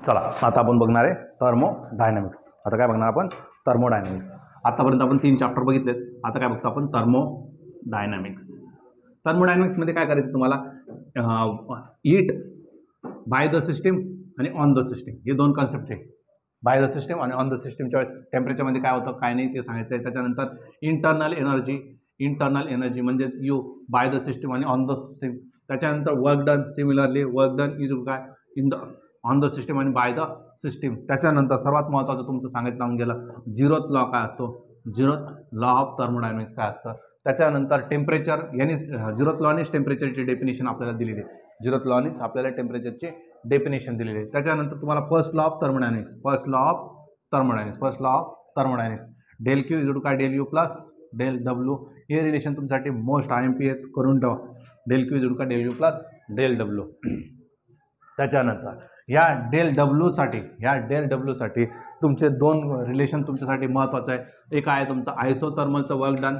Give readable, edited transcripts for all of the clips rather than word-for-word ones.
चला आता आपण बघणार आहे थर्मोडायनॅमिक्स. आता काय बघणार आपण? थर्मोडायनॅमिक्स. आतापर्यंत आपण 3 चॅप्टर बघितलेत. आता काय बघतो आपण? थर्मोडायनॅमिक्स. थर्मोडायनॅमिक्समध्ये काय करायचं तुम्हाला? हीट बाय द सिस्टीम आणि ऑन द सिस्टीम हे दोन कॉन्सेप्ट आहे. बाय द सिस्टीम आणि ऑन द सिस्टीमच्या वेळेस टेम्परेचरमध्ये काय होतं काय नाही ते सांगायचं आहे. त्याच्यानंतर इंटरनल एनर्जी म्हणजेच यू बाय द सिस्टीम आणि ऑन द सिस्टीम. त्याच्यानंतर work done, similarly work done is काय in the on the system आणि बाय द सिस्टीम. त्याच्यानंतर सर्वात महत्त्वाचं तुमचं सांगितलं लावून गेलं झिरोथ लॉ काय असतो, झिरोथ लॉ ऑफ थर्मोडायनॅमिक्स काय असतं. त्याच्यानंतर टेम्परेचर यांनी झिरोथ लॉनीच टेम्परेचरची डेफिनेशन आपल्याला दिलेली आहे. झिरोथ लॉनीच आपल्याला टेम्परेचरची डेफिनेशन दिलेली आहे. त्याच्यानंतर तुम्हाला first law of thermodynamics, first law of thermodynamics del Q is काय del U plus del W. हे रिलेशन तुमच्यासाठी मोस्ट IMP आहेत, करून ठेवा. डेल क्यू इज का del U plus del W. त्याच्यानंतर या डेल डब्ल्यूसाठी तुमचे दोन रिलेशन तुमच्यासाठी महत्त्वाचं आहे. एक आहे तुमचं आयसोथर्मलचं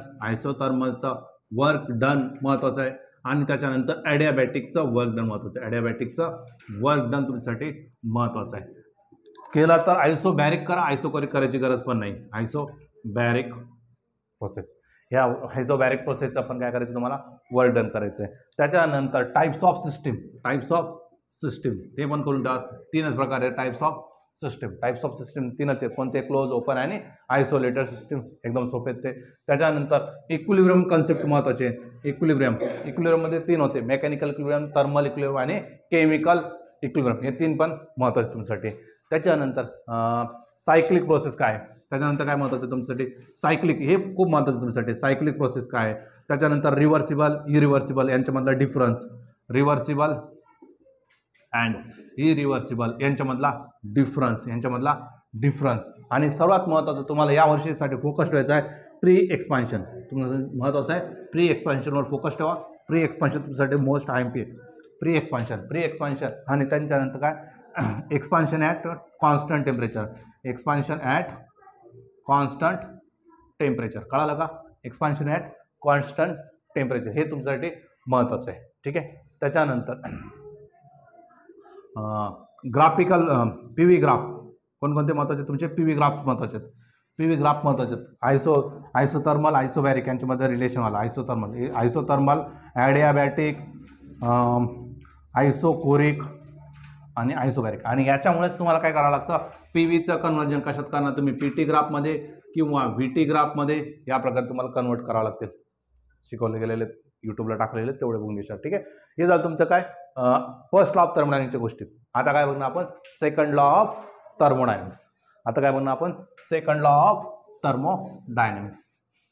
वर्क डन महत्त्वाचं आहे आणि त्याच्यानंतर ॲडियाबॅटिकचं वर्क डन महत्त्वाचं आहे. ॲडियाबॅटिकचं वर्क डन तुमच्यासाठी महत्त्वाचं आहे. केला तर आयसोबॅरिक करा, आयसोकोरिक करायची गरज पण नाही. आयसोबॅरिक प्रोसेस, ह्या आयसोबॅरिक प्रोसेसचं पण काय करायचं तुम्हाला? वर्क डन करायचं आहे. त्याच्यानंतर टाईप्स ऑफ सिस्टीम ते पण करून ठेवा. 3च प्रकारे टाईप्स ऑफ सिस्टीम 3च आहेत. कोणते? क्लोज, ओपन आणि आयसोलेटेड सिस्टीम. एकदम सोपे आहेत ते. त्याच्यानंतर इक्विलिब्रियम कन्सेप्ट महत्त्वाचे आहे. इक्विलिब्रियममध्ये 3 होते, मेकॅनिकल इक्विलिब्रियम, थर्मल इक्विलिब्रियम आणि केमिकल इक्विलिब्रियम. हे 3 पण महत्त्वाचे तुमच्यासाठी. त्याच्यानंतर सायक्लिक प्रोसेस काय आहे? त्याच्यानंतर काय महत्त्वाचं आहे तुमच्यासाठी? सायक्लिक, हे खूप महत्त्वाचं तुमच्यासाठी. सायक्लिक प्रोसेस काय आहे? त्याच्यानंतर रिव्हर्सिबल, इरिव्हर्सिबल यांच्यामधला डिफरन्स, रिव्हर्सिबल अँड इरिव्हर्सिबल यांच्यामधला डिफरन्स. आणि सर्वात महत्त्वाचं तुम्हाला या वर्षीसाठी फोकस ठेवायचं आहे प्री एक्सपान्शन. तुम्हाला महत्त्वाचं आहे प्री एक्सपान्शनवर फोकस ठेवा. प्री एक्सपान्शन तुमच्यासाठी मोस्ट IMP आहे. प्री एक्सपान्शन आणि त्यांच्यानंतर काय? Expansion at constant temperature. कळालं का? एक्सपान्शन ॲट कॉन्स्टंट टेम्परेचर हे तुमच्यासाठी महत्त्वाचं आहे. ठीक आहे. त्याच्यानंतर ग्राफिकल PV ग्राफ कोणकोणते महत्त्वाचे? तुमचे PV ग्राफ्स महत्त्वाचे आहेत. आयसोथर्मल, आयसोबॅरिक यांच्यामध्ये रिलेशन आला. आयसोथर्मल, ॲडियाबॅटिक, आयसोकोरिक आणि आयसोबॅरिक. आणि याच्यामुळेच तुम्हाला काय करावं लागतं? PVचं कन्व्हर्जन कशात करणार तुम्ही? PT ग्राफमध्ये किंवा VT ग्राफमध्ये या प्रकारे तुम्हाला कन्वर्ट करावं लागतील. शिकवले गेलेले यूट्यूबला टाकलेले तेवढे बघून घ्या. ठीक आहे. हे झालं तुमचं काय फर्स्ट लॉ ऑफ थर्मोडायनॅमिक्सच्या गोष्टी. आता काय बघणार आपण? Second law of thermodynamics. Second law of thermodynamics.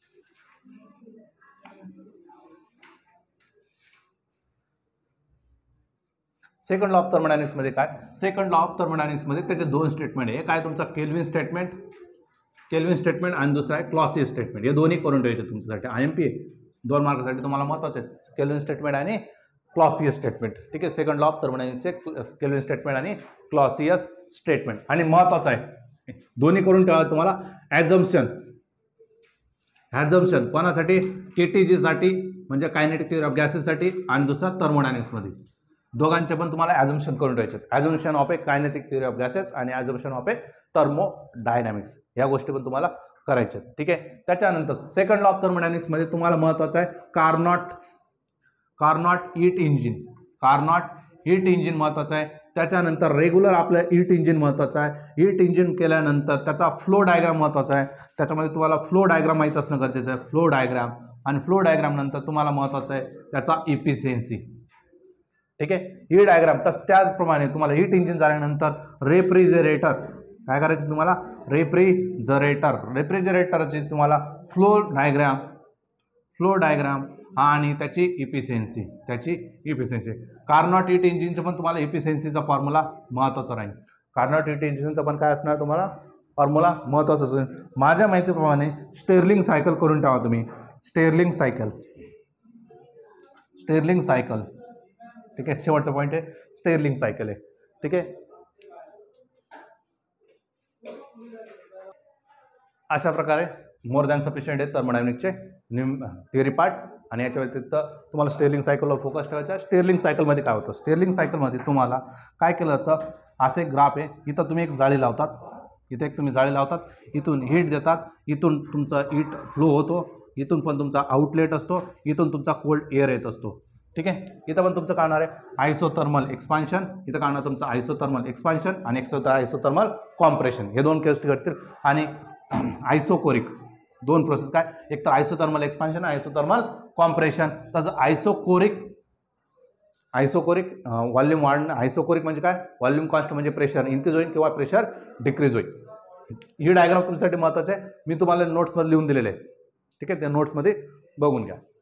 Second law of थर्मोडायनॅमिक्समध्ये काय? सेकंड लॉ ऑफ थर्मोडायनॅमिक्समध्ये त्याचे 2 स्टेटमेंट आहे. एक आहे तुमचा केल्विन स्टेटमेंट आणि दुसरा आहे क्लॉसियस स्टेटमेंट. हे दोन्ही करून ठेवायचे तुमच्यासाठी. IMP 2 मार्कासाठी तुम्हाला महत्त्वाचे आहेत केल्विन स्टेटमेंट आणि क्लॉसियस स्टेटमेंट. ठीक आहे. सेकंड लॉ ऑफ थर्मोडायनॅमिक्सचे केल्विन स्टेटमेंट आणि क्लॉसियस स्टेटमेंट. आणि महत्त्वाचं आहे दोन्ही करून ठेवा तुम्हाला. ॲझम्पशन कोणासाठी? KTG साठी म्हणजे कायनेटिक थ्योरी ऑफ गॅसेससाठी आणि दुसरा थर्मोडायनॅमिक्समध्ये. दोघांचे पण तुम्हाला ॲझम्पशन करून ठेवायचे. Assumption of a kinetic theory of gases आणि ॲझम्पशन ऑफ ए थर्मोडायनॅमिक्स या गोष्टी पण तुम्हाला करायच्या. ठीक आहे. त्याच्यानंतर सेकंड लॉ ऑफ थर्मोडायनॅमिक्समध्ये तुम्हाला महत्त्वाचं आहे कार्नॉट हीट इंजिन महत्त्वाचं आहे. त्याच्यानंतर रेग्युलर आपलं हीट इंजिन महत्त्वाचं आहे. हीट इंजिन केल्यानंतर त्याचा फ्लो डायग्राम महत्त्वाचा आहे. त्याच्यामध्ये तुम्हाला फ्लो डायग्राम माहीत असणं गरजेचं आहे. फ्लो डायग्राम नंतर तुम्हाला महत्त्वाचं आहे त्याचा इफिशियन्सी. ठीक आहे. ही डायग्राम त्याचप्रमाणे तुम्हाला हीट इंजिन झाल्यानंतर रेफ्रिजरेटर काय करायचं तुम्हाला? रेफ्रिजरेटरची तुम्हाला फ्लो डायग्राम आणि त्याची इफिशियन्सी. कार्नॉट हीट इंजिनचं पण तुम्हाला इफिशियन्सीचा फॉर्म्युला महत्त्वाचा राहील. कार्नॉट हीट इंजिनचं पण काय असणार तुम्हाला? फॉर्म्युला महत्त्वाचा असेल. माझ्या माहितीप्रमाणे स्टेर्लिंग सायकल करून ठेवा तुम्ही. Stirling cycle. ठीक आहे. शेवटचा पॉईंट आहे स्टेर्लिंग सायकल आहे. ठीक आहे. अशा प्रकारे मोर दॅन सफिशियंट आहे थर्मोडायनॅमिक्सचे थिअरी पार्ट. आणि याच्या व्यतिरिक्त तुम्हाला स्टेर्लिंग सायकलवर फोकस ठेवायचा आहे. स्टेर्लिंग सायकलमध्ये काय होतं? स्टेर्लिंग सायकलमध्ये तुम्हाला काय केलं जातं? असे एक ग्राफ आहे. इथं तुम्ही एक जाळी लावतात, इथे एक तुम्ही जाळी लावतात, इथून हीट देतात, इथून तुमचा हीट फ्लो होतो, इथून पण तुमचा आउटलेट असतो, इथून तुमचा कोल्ड एअर येत असतो. ठीक आहे. इथं पण तुमचं काढणार आहे आयसोथर्मल एक्सपान्शन, इथं काढणार तुमचं आयसोथर्मल एक्सपान्शन आणि आयसोथर्मल कॉम्प्रेशन. हे दोन केस घडतील. आणि आयसोकोरिक दोन प्रोसेस काय, एक तर आयसोथर्मल एक्सपान्शन, आयसोथर्मल कॉम्प्रेशन. तसं आयसोकोरिक व्हॉल्यूम वाढणं. आयसोकोरिक म्हणजे काय, व्हॉल्यूम कॉन्स्ट म्हणजे प्रेशर इन्क्रीज होईल किंवा प्रेशर डिक्रीज होईल. ही डायग्राम तुमच्यासाठी महत्त्वाची आहे. मी तुम्हाला नोट्समध्ये लिहून दिलेले आहे. ठीक आहे, त्या नोट्समध्ये बघून घ्या.